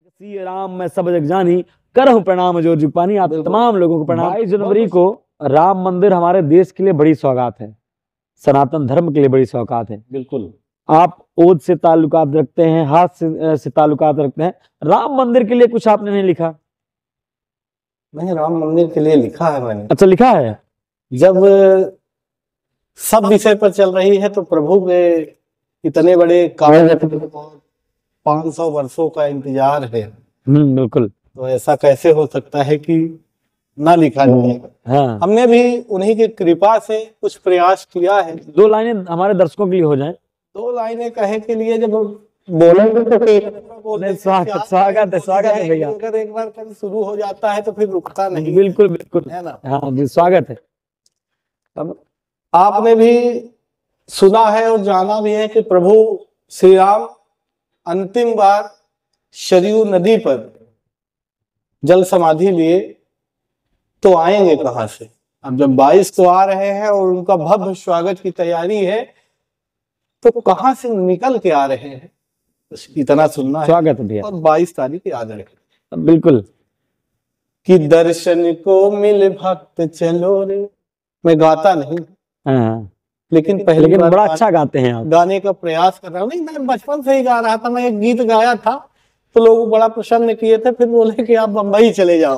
श्री राम मैं सब जग जानी, करहूं प्रणाम जो जुग पानी। आप तमाम लोगों को प्रणाम। 22 जनवरी को राम मंदिर हमारे देश के लिए बड़ी सौगात है, सनातन धर्म के लिए बड़ी सौगात है। बिल्कुल। आप ओज से ताल्लुकात रखते हैं, हाथ से ताल्लुकात रखते हैं, राम मंदिर के लिए कुछ आपने नहीं लिखा? नहीं, राम मंदिर के लिए लिखा है मैंने। अच्छा, लिखा है। जब सब विषय पर चल रही है तो प्रभु के इतने बड़े कार्य 500 वर्षों का इंतजार है। बिल्कुल। तो ऐसा कैसे हो सकता है कि ना लिखा जाए। हाँ। हमने भी उन्हीं की कृपा से कुछ प्रयास किया है। 2 लाइनें हमारे दर्शकों के लिए हो जाएं। 2 लाइनें कहे के लिए जब बोलेंगे तो फिर स्वागत है भैया। अगर एक बार कभी शुरू हो जाता है तो फिर रुकता नहीं। बिल्कुल बिल्कुल है ना। हाँ जी, स्वागत है। अब आपने भी सुना है और जाना भी है कि प्रभु श्री राम अंतिम बार सरयू नदी पर जल समाधि लिए तो आएंगे कहां से। अब जब 22 तो आ रहे हैं और उनका भव्य स्वागत की तैयारी है तो कहां से निकल के आ रहे हैं, इतना सुनना है। स्वागत है भैया। और 22 तारीख याद रखें। बिल्कुल। कि दर्शन को मिल भक्त चलो रे। मैं गाता नहीं, हाँ, लेकिन पहले बड़ा अच्छा गाते हैं आप। गाने का प्रयास कर रहा हूँ। नहीं, मैं बचपन से ही गा रहा था। मैं एक गीत गाया था तो लोग बड़ा प्रसन्न किए थे, फिर बोले कि आप बम्बई चले जाओ।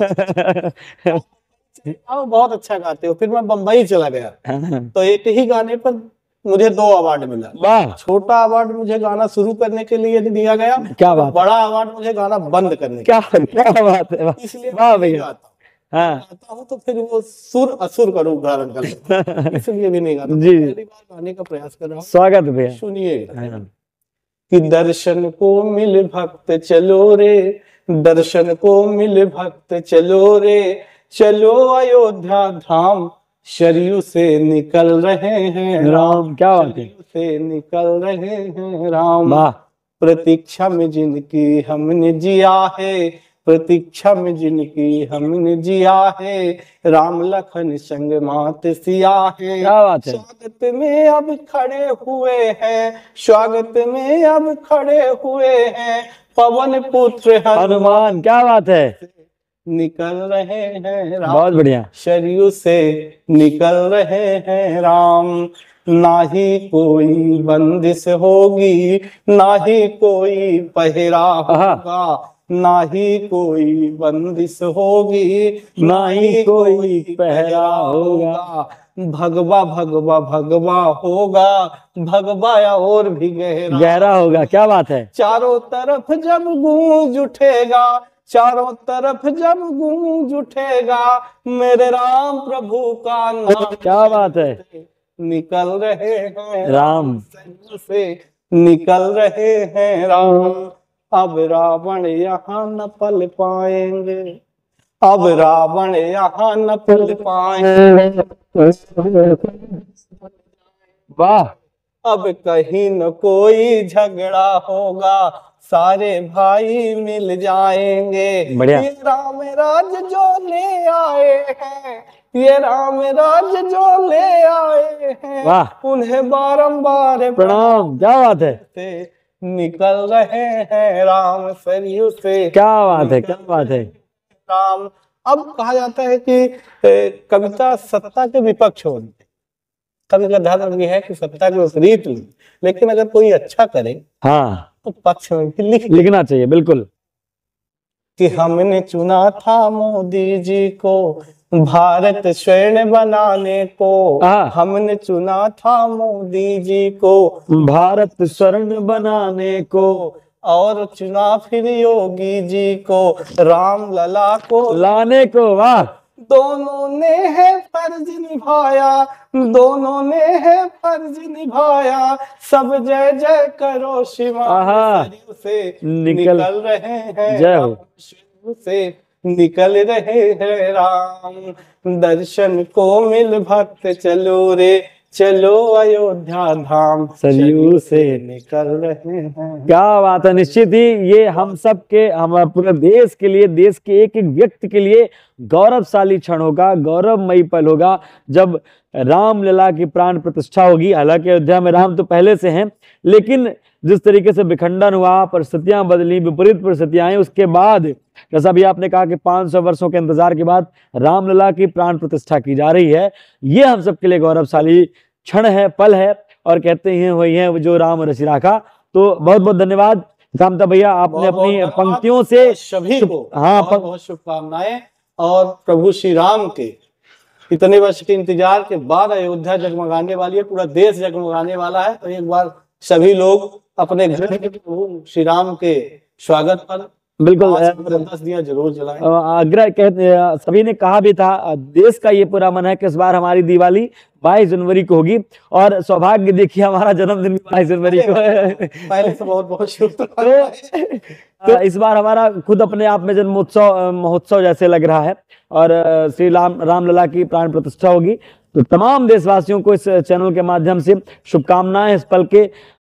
आप बहुत अच्छा गाते हो। फिर मैं बम्बई चला गया तो एक ही गाने पर मुझे 2 अवार्ड मिला। वाह। छोटा अवार्ड मुझे गाना शुरू करने के लिए दिया गया। क्या बात। बड़ा अवार्ड मुझे गाना बंद करने क्या बात है। इसलिए वाह भैया। हाँ, गाता हूँ तो फिर वो सुर असुर का रूप धारण कर लेता है। इसलिए भी नहीं गाता। जी। पहली बार गाने का प्रयास कर रहा हूँ। स्वागत भैया। सुनिएगा। कि दर्शन को मिल भक्त चलो रे, दर्शन को मिल भक्त चलो रे, चलो अयोध्या धाम सरयू से निकल रहे हैं राम। क्या बात है। सरयू से निकल रहे हैं राम। वाह। प्रतीक्षा में जिनकी हमने जिया है, प्रतीक्षा में जिनकी हमने जिया है, राम लखन संग मात सिया है। क्या बात है। स्वागत में अब खड़े हुए हैं, स्वागत में अब खड़े हुए हैं, पवन पुत्र हनुमान। क्या बात है। निकल रहे हैं राम। बहुत बढ़िया। सरयू से निकल रहे हैं राम। ना ही कोई बंदिश होगी, ना ही कोई पहरा होगा, ना ही कोई बंदिश होगी, ना ही कोई पहरा होगा, भगवा भगवा भगवा होगा, भगवा और भी गहरा होगा। क्या बात है। चारों तरफ जब गूंज उठेगा, चारों तरफ जब गूंज उठेगा, मेरे राम प्रभु का नाम। क्या बात है। निकल रहे हैं राम से निकल रहे हैं राम। अब रावण यहाँ न पल पाएंगे, अब रावण यहाँ न पल पाएंगे। वाह। अब कहीं न कोई झगड़ा होगा, सारे भाई मिल जाएंगे। बढ़िया। ये राम राज जो ले आए हैं, ये राम राज जो ले आए हैं, वाह। उन्हें बारंबार प्रणाम। क्या बात है। निकल रहे हैं राम सरयू से। क्या बात है। क्या बात है। राम। अब कहा जाता है कि कविता सत्ता के विपक्ष होती है। कवि का धर्म ये है कि सत्ता के विपरीत, लेकिन अगर कोई अच्छा करे हाँ तो पक्ष में भी लिखना चाहिए। बिल्कुल। कि हमने चुना था मोदी जी को भारत स्वर्ण बनाने को, हमने चुना था मोदी जी को भारत स्वर्ण बनाने को, और चुना फिर योगी जी को राम लला को लाने को। वाह। दोनों ने है फर्ज निभाया, दोनों ने है फर्ज निभाया, सब जय जय करो शिवा। सरयू से निकल रहे हैं जय हो। सरयू से निकल रहे हैं राम। दर्शन को मिल भक्त चलो रे, चलो अयोध्या धाम सरयू से निकल रहे हैं। क्या बात है। निश्चित ही ये हम सब के, हमारे पूरे देश के लिए, देश के एक एक व्यक्ति के लिए गौरवशाली क्षण होगा, गौरवमयी पल होगा जब रामलला की प्राण प्रतिष्ठा होगी। हालांकि अयोध्या में राम तो पहले से हैं, लेकिन जिस तरीके से विखंडन हुआ, परिस्थितियां बदली, विपरीत परिस्थितियां आई, उसके बाद जैसा भी आपने कहा कि 500 वर्षों के इंतजार के बाद रामलला की प्राण प्रतिष्ठा की जा रही है। ये हम सबके लिए गौरवशाली क्षण है, पल है, और कहते हैं वही है जो राम रचि राखा। तो बहुत बहुत धन्यवाद कामता भैया, आपने अपनी पंक्तियों से सभी को हाँ, बहुत बहुत शुभकामनाएं। और प्रभु श्री राम के इतने वर्ष के इंतजार के बाद अयोध्या जगमगाने वाली है, पूरा देश जगमगाने वाला है। तो एक बार सभी लोग अपने घर में प्रभु श्री राम के स्वागत पर बिल्कुल 10 दिया जरूर जलाएं। आग्रह सभी ने कहा भी था, देश का ये पूरा मन है कि इस बार हमारी दिवाली 22 जनवरी को होगी, और सौभाग्य देखिए हमारा जन्मदिन भी 22 जनवरी को है। पहले से बहुत बहुत शुभकामनाएं। तो इस बार हमारा खुद अपने आप में जन्मोत्सव महोत्सव जैसे लग रहा है, और श्री रामलला की प्राण प्रतिष्ठा होगी। तो तमाम देशवासियों को इस चैनल के माध्यम से शुभकामनाएं इस पल के।